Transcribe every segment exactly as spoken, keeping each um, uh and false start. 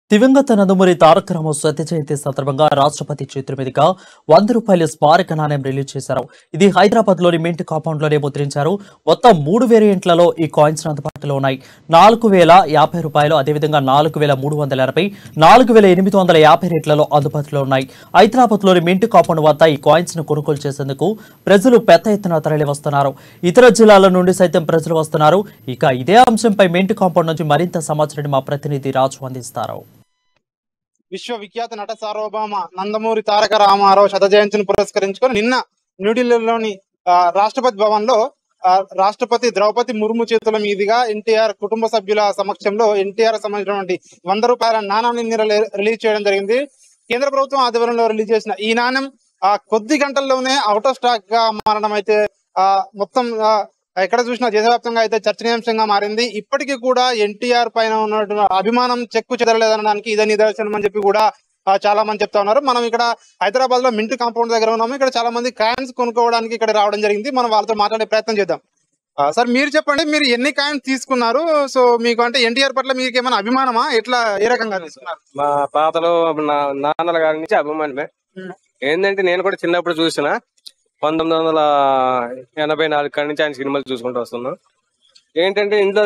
దివంగత నందమూరి తారక రామారావు శత జయంతి సందర్భంగా రాష్ట్రపతి చేతుల మీదుగా వంద రూపాయల స్మారక నాణ్యం రిలీజ్ చేశారు. ఇది హైదరాబాద్ లోని మింట్ కాంపౌండ్ లోనే ముద్రించారు. మొత్తం మూడు వేరియంట్లలో ఈ కాయిన్స్ అందుబాటులో ఉన్నాయి. నాలుగు వేల యాభై రూపాయలు, అదేవిధంగా నాలుగు వేల మూడు వందల ఎనభై, నాలుగు వేల ఎనిమిది వందల యాభై రేట్లలో అందుబాటులో ఉన్నాయి. హైదరాబాద్ లోని మింట్ కాంపౌండ్ వద్ద ఈ కాయిన్స్ ను కొనుగోలు చేసేందుకు ప్రజలు పెద్ద ఎత్తున తరలి వస్తున్నారు. ఇతర జిల్లాల నుండి సైతం ప్రజలు వస్తున్నారు. ఇక ఇదే అంశంపై మింట్ కాంపౌండ్ నుంచి మరింత సమాచారాన్ని మా ప్రతినిధి రాజు అందిస్తారు. విశ్వవిఖ్యాత నట సార్వభౌమ నందమూరి తారక రామారావు శత జయంతిని పురస్కరించుకొని నిన్న న్యూఢిల్లీలోని రాష్ట్రపతి భవన్ లో రాష్ట్రపతి ద్రౌపది ముర్ము చేతుల మీదుగా ఎన్టీఆర్ కుటుంబ సభ్యుల సమక్షంలో ఎన్టీఆర్ సంబంధించినటువంటి వంద రూపాయల నాణాన్ని రిలీజ్ చేయడం జరిగింది. కేంద్ర ప్రభుత్వం ఆధ్వర్యంలో రిలీజ్ చేసిన ఈ నాణ్యం ఆ కొద్ది గంటల్లోనే అవుట్ ఆఫ్ స్టాక్ గా మారడం అయితే ఆ మొత్తం ఎక్కడ చూసినా దేశవ్యాప్తంగా అయితే చర్చనీయాంశంగా మారింది. ఇప్పటికీ కూడా ఎన్టీఆర్ పైన ఉన్న అభిమానం చెక్కు చెదరలేదనడానికి ఇదే నిదర్శనం అని చెప్పి కూడా చాలా మంది చెప్తా ఉన్నారు. మనం ఇక్కడ హైదరాబాద్ లో మింట్ కాంపౌండ్ దగ్గర ఉన్నాము. ఇక్కడ చాలా మంది కాయిన్స్ కొనుక్కోవడానికి ఇక్కడ రావడం జరిగింది. మనం వాళ్ళతో మాట్లాడే ప్రయత్నం చేద్దాం. సార్, మీరు చెప్పండి, మీరు ఎన్ని కాయిన్స్ తీసుకున్నారు? సో మీకు అంటే ఎన్టీఆర్ పట్ల మీకు ఏమైనా అభిమానమా? ఎట్లా, ఏ రకంగా తీసుకున్నారు? మా తాతలు నాన్నల గారి నుంచి అభిమానమే. ఏంటంటే నేను కూడా చిన్నప్పుడు చూసిన పంతొమ్మిది వందల ఎనభై నాలుగు కాడి నుంచి ఆయన సినిమాలు చూసుకుంటూ వస్తున్నాం. ఏంటంటే ఇంట్లో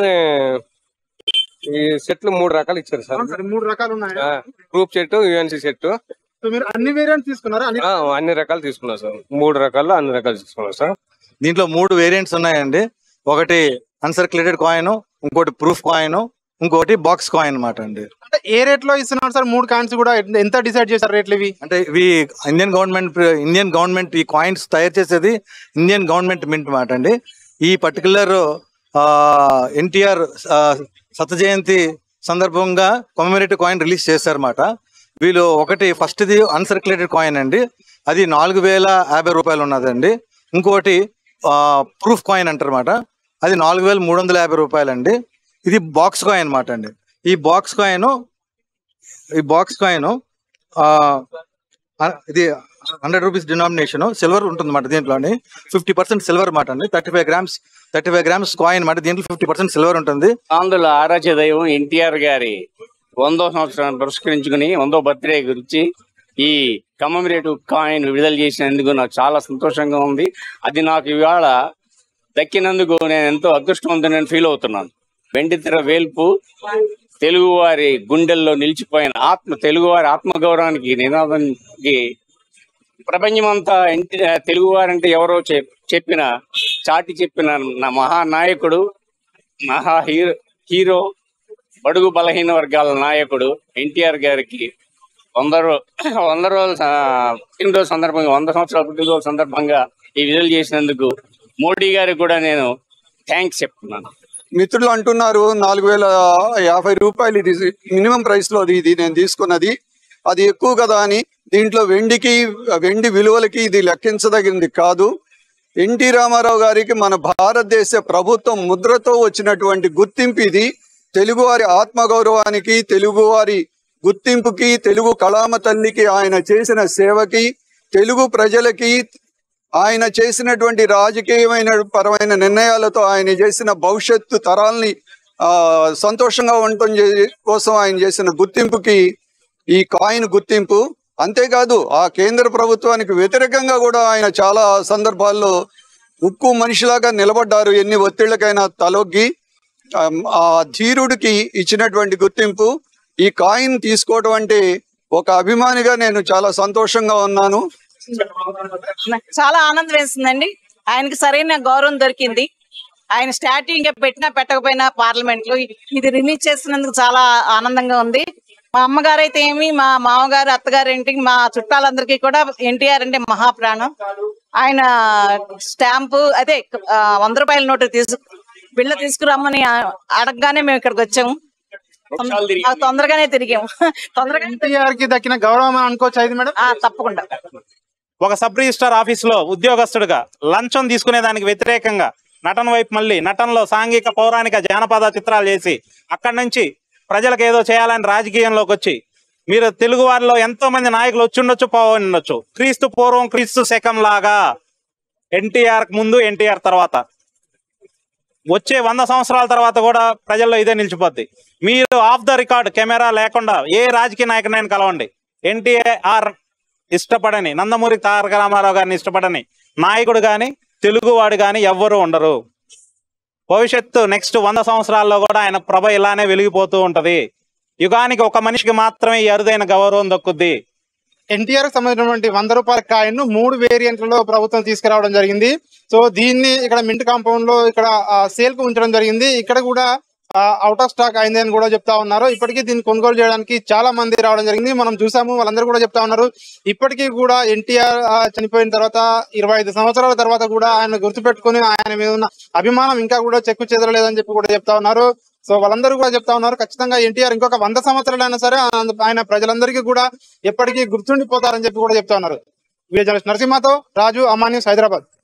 ఈ సెట్లు మూడు రకాలు ఇచ్చారు సార్. మూడు రకాలు ఉన్నాయి. Group set, UNC set. మీరు అన్ని వేరియంట్స్ తీసుకున్నారా? అన్ని రకాలు తీసుకున్నాం సార్. మూడు రకాల్లో అన్ని రకాలు తీసుకున్నాం సార్. దీంట్లో మూడు వేరియంట్స్ ఉన్నాయండి. ఒకటి అన్సర్క్యులేటెడ్ కాయిన్, ఇంకోటి ప్రూఫ్ కాయిన్, ఇంకోటి బాక్స్ కాయిన్ అనమాట అండి. అంటే ఏ రేట్ లో ఇస్తున్నారు సార్? మూడు కాయిన్స్ కూడా ఎంత డిసైడ్ చేశారు రేట్లు ఇవి? అంటే ఇవి ఇండియన్ గవర్నమెంట్ ఇండియన్ గవర్నమెంట్ ఈ కాయిన్స్ తయారు చేసేది ఇండియన్ గవర్నమెంట్ మింట్ మాట అండి. ఈ పర్టికులర్ ఎన్టీఆర్ శత జయంతి సందర్భంగా కమెమరేటివ్ కాయిన్ రిలీజ్ చేశారన్నమాట. వీళ్ళు ఒకటి ఫస్ట్ది అన్సర్క్యులేటెడ్ కాయిన్ అండి, అది నాలుగు వేల యాభై రూపాయలు ఉన్నదండి. ఇంకోటి ప్రూఫ్ కాయిన్ అంటారన్నమాట, అది నాలుగు వేల మూడు వందల యాభై రూపాయలు అండి. ఇది బాక్స్ కాయిన్ అనమాట అండి. ఈ బాక్స్ కాయిన్ ఈ బాక్స్ కాయిన్ ఇది హండ్రెడ్ రూపీస్ డినామినేషన్, సిల్వర్ ఉంటుంది అన్నమాట. దీంట్లోని ఫిఫ్టీ పర్సెంట్ సిల్వర్ మాట అండి. Thirty five grams thirty five grams coin అన్నమాట. దీంట్లో ఫిఫ్టీ పర్సెంట్ సిల్వర్ ఉంటుంది. ఆంధ్రుల ఆరాధ్య దైవం ఎన్టీఆర్ గారి వందో సంవత్సరాన్ని పురస్కరించుకుని వందో బర్త్డే గురించి ఈ కమెమరేటివ్ కాయిన్ విడుదల చేసినందుకు నాకు చాలా సంతోషంగా ఉంది. అది నాకు ఇవాళ దక్కినందుకు నేను ఎంతో అదృష్టవంతుని ఫీల్ అవుతున్నాను. వెండితెర వేల్పు తెలుగు వారి గుండెల్లో నిలిచిపోయిన ఆత్మ తెలుగువారి ఆత్మగౌరవానికి నినాదానికి ప్రపంచమంతా ఎన్టీ తెలుగు వారంటే ఎవరో చెప్పిన చాటి చెప్పిన నా మహానాయకుడు, మహా హీరో హీరో బడుగు బలహీన వర్గాల నాయకుడు ఎన్టీఆర్ గారికి వంద రో వంద రోజుల పుట్టినరోజు సందర్భంగా వంద సంవత్సరాల పుట్టినరోజు సందర్భంగా ఈ విడుదల చేసినందుకు మోడీ గారికి కూడా నేను థ్యాంక్స్ చెప్తున్నాను. మిత్రులు అంటున్నారు నాలుగు వేల యాభై రూపాయలు ఇది మినిమం ప్రైస్ లో ఇది నేను తీసుకున్నది, అది ఎక్కువ కదా అని. దీంట్లో వెండికి వెండి విలువలకి ఇది లెక్కించదగింది కాదు. ఎన్టీ రామారావు గారికి మన భారతదేశ ప్రభుత్వం ముద్రతో వచ్చినటువంటి గుర్తింపు ఇది. తెలుగువారి ఆత్మగౌరవానికి, తెలుగువారి గుర్తింపుకి, తెలుగు కళామ తల్లికి ఆయన చేసిన సేవకి, తెలుగు ప్రజలకి ఆయన చేసినటువంటి రాజకీయమైన పరమైన నిర్ణయాలతో ఆయన చేసిన భవిష్యత్తు తరాల్ని ఆ సంతోషంగా ఉండటం కోసం ఆయన చేసిన గుర్తింపుకి ఈ కాయిన్ గుర్తింపు. అంతేకాదు ఆ కేంద్ర ప్రభుత్వానికి వ్యతిరేకంగా కూడా ఆయన చాలా సందర్భాల్లో ఉక్కు మనిషిలాగా నిలబడ్డారు. ఎన్ని ఒత్తిళ్లకైనా తలొగ్గి ఆ ధీరుడికి ఇచ్చినటువంటి గుర్తింపు. ఈ కాయిన్ తీసుకోవడం అంటే ఒక అభిమానిగా నేను చాలా సంతోషంగా ఉన్నాను. చాలా ఆనందం వేస్తుందండి. ఆయనకి సరైన గౌరవం దొరికింది. ఆయన స్టాట్యూ ఇంకా పెట్టినా పెట్టకపోయినా పార్లమెంట్ లో ఇది రిలీజ్ చేసినందుకు చాలా ఆనందంగా ఉంది. మా అమ్మగారు అయితే ఏమి, మా మామగారు, అత్తగారు ఏంటి, మా చుట్టాలందరికీ కూడా ఎన్టీఆర్ అంటే మహాప్రాణం. ఆయన స్టాంపు అదే వంద రూపాయల నోటు తీసుకు బిళ్ళ తీసుకురమ్మని అడగగానే మేము ఇక్కడికి వచ్చాము. తొందరగానే తిరిగాము. తొందరగా ఎన్టీఆర్ కి దక్కిన గౌరవం అనుకోవచ్చు ఇది మేడం. తప్పకుండా. ఒక సబ్ రిజిస్టర్ ఆఫీస్ లో ఉద్యోగస్తుడిగా లంచం తీసుకునే దానికి వ్యతిరేకంగా నటన వైపు మళ్ళీ నటనలో సాంఘిక పౌరాణిక జానపద చిత్రాలు చేసి అక్కడి నుంచి ప్రజలకు ఏదో చేయాలని రాజకీయంలోకి వచ్చి మీరు తెలుగు వారిలో ఎంతో మంది నాయకులు వచ్చి ఉండొచ్చు, పోవని ఉండొచ్చు. క్రీస్తు పూర్వం క్రీస్తు శకం లాగా ఎన్టీఆర్ ముందు, ఎన్టీఆర్ తర్వాత వచ్చే వంద సంవత్సరాల తర్వాత కూడా ప్రజల్లో ఇదే నిలిచిపోద్ది. మీరు ఆఫ్ ద రికార్డ్ కెమెరా లేకుండా ఏ రాజకీయ నాయకునైనా కలవండి, ఎన్టీఆర్ ఇష్టపడని, నందమూరి తారక రామారావు గారిని ఇష్టపడని నాయకుడు కానీ తెలుగువాడు కానీ ఎవ్వరూ ఉండరు. భవిష్యత్తు నెక్స్ట్ వంద సంవత్సరాల్లో కూడా ఆయన ప్రభ ఇలానే వెలిగిపోతూ ఉంటది. యుగానికి ఒక మనిషికి మాత్రమే ఈ అరుదైన గౌరవం దక్కుద్ది. ఎన్టీఆర్ సంబంధించినటువంటి వంద రూపాయల కాయిన్ ను మూడు వేరియంట్లలో ప్రభుత్వం తీసుకురావడం జరిగింది. సో దీన్ని ఇక్కడ మింట్ కాంపౌండ్ లో ఇక్కడ సేల్ కు ఉంచడం జరిగింది. ఇక్కడ కూడా అవుట్ ఆఫ్ స్టాక్ అయింది అని కూడా చెప్తా ఉన్నారు. ఇప్పటికీ దీన్ని కొనుగోలు చేయడానికి చాలా మంది రావడం జరిగింది, మనం చూసాము. వాళ్ళందరూ కూడా చెప్తా ఉన్నారు ఇప్పటికీ కూడా ఎన్టీఆర్ చనిపోయిన తర్వాత ఇరవై ఐదు సంవత్సరాల తర్వాత కూడా ఆయన గుర్తుపెట్టుకుని ఆయన మీద ఉన్న అభిమానం ఇంకా కూడా చెక్కు చెదరలేదని చెప్పి కూడా చెప్తా ఉన్నారు. సో వాళ్ళందరూ కూడా చెప్తా ఉన్నారు ఖచ్చితంగా ఎన్టీఆర్ ఇంకొక వంద సంవత్సరాలైనా సరే ఆయన ప్రజలందరికీ కూడా ఎప్పటికీ గుర్తుండిపోతారని చెప్పి కూడా చెప్తా ఉన్నారు. వీడియో జర్నలిస్ట్ నరసింహతో రాజు, అమ్మా న్యూస్, హైదరాబాద్.